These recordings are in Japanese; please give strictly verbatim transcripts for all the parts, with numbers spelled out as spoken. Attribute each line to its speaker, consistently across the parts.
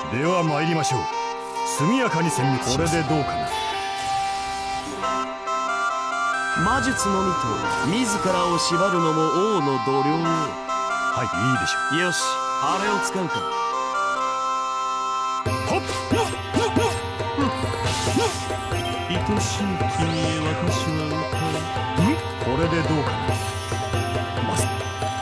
Speaker 1: では参りましょう。速やかに殲滅します。これでどうかな。
Speaker 2: 魔術のみと自らを縛るのも王の度量。
Speaker 1: はい、いいでしょう。
Speaker 2: よし、あれを使うか。
Speaker 1: ほっ、
Speaker 3: 愛しい君へ私は歌う。
Speaker 1: ん？これでどうかな。まさ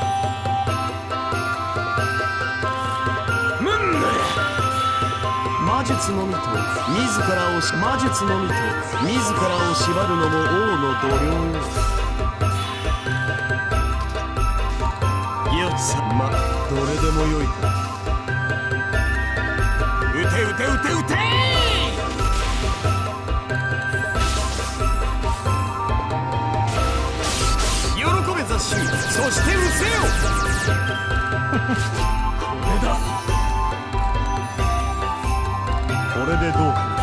Speaker 2: 魔術のみと自らをし魔術のみと自らを縛るのも王の度量。よっさま、どれでもよいか。撃て撃て撃て撃て。喜べ雑種、そして撃せよ。これだ。
Speaker 1: これでどうかな。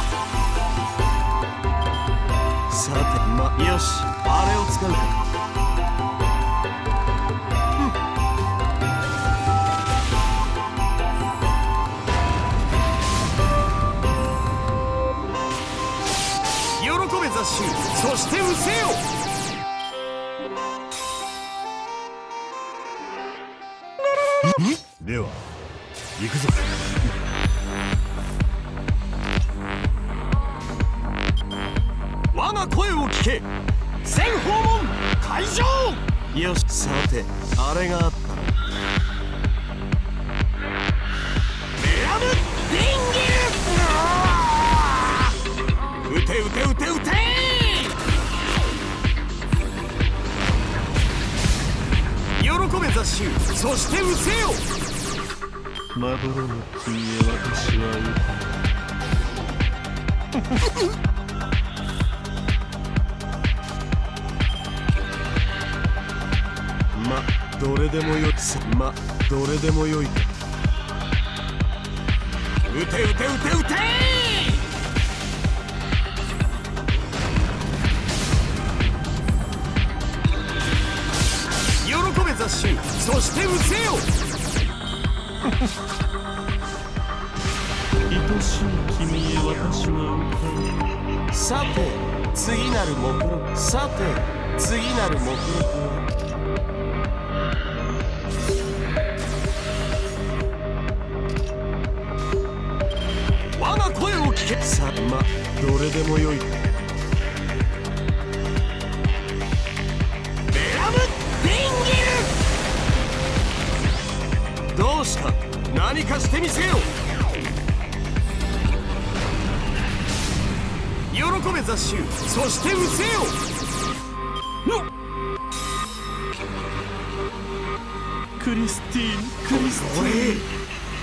Speaker 2: さて、ま、よし、あれを使うか。喜べ雑種、そして失せよ。
Speaker 1: では行くぞ。
Speaker 2: 我が声を聞け。全訪問開場。よし、さて、あれがあった。メラムディンギル。撃て撃て撃て撃て。喜べ雑種、そして撃せよ。
Speaker 3: まどろむ君へ私は歌う。
Speaker 2: ま、どれでもよいさ。ま、どれでもよいか。撃て撃て撃て撃て。喜べ雑種、そして撃せよ。
Speaker 3: 愛しい君へ私は歌う。
Speaker 2: さて、次なる目録。さて、次なる目録は。我が声を聞け。さあ、ま、どれでもよいか。メラムディンギル。どうした？何かしてみせよ。喜べ雑種、そして失せよ。
Speaker 3: クリスティーン、クリスティーン。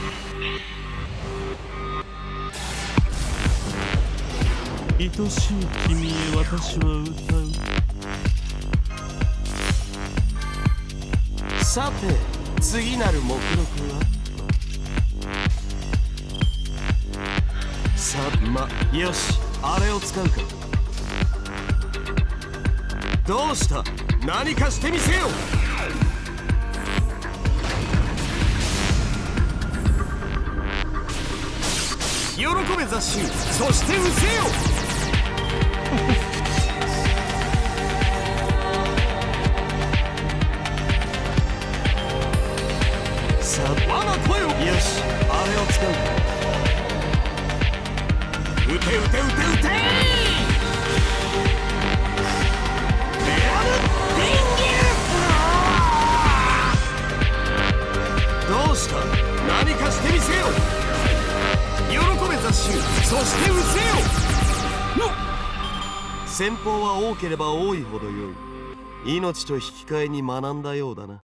Speaker 3: 愛しい君へ私は歌う。
Speaker 2: さて、次なる目録は。さあ、ま、よし、あれを使うか。どうした？何かしてみせよ。喜べ雑種、そして失せよ。さあ、我が声を。よし、あれを使うか。撃て撃て撃て撃て。メラムディンギル。どうした？何かしてみせよ。喜べ雑種、そして失せよ。戦法は多ければ多いほど良い。命と引き換えに学んだようだな。